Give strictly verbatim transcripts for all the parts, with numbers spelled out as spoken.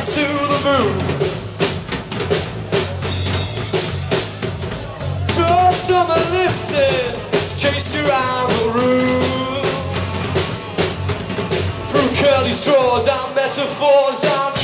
get to the moon. Draw some ellipses, chase around the room. Through curly straws and metaphors and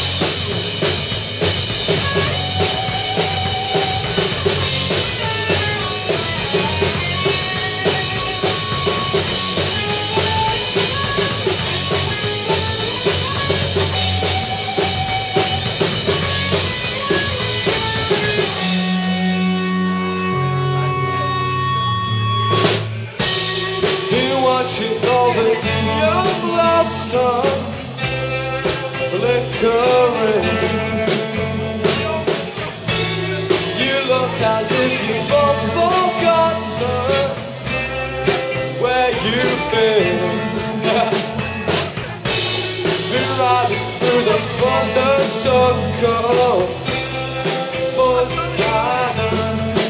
watching over the young blossom flickering. You look as if you've all forgotten where you've been. Been riding through the thunder circle for scanner.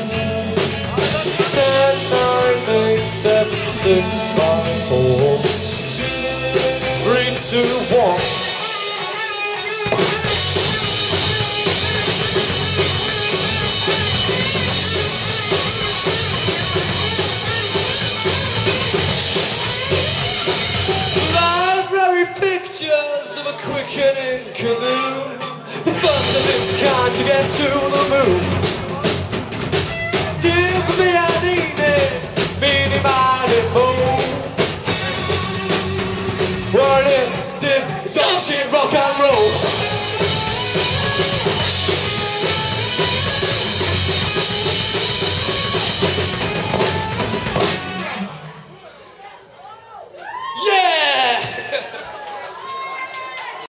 Ten, nine, eight, seven, six, five, four, three, two, one. Library pictures of a quickening canoe, the first of its kind to get to the moon. Give me an evening, meaning mighty moon. Running, dip, dog shit, rock and roll.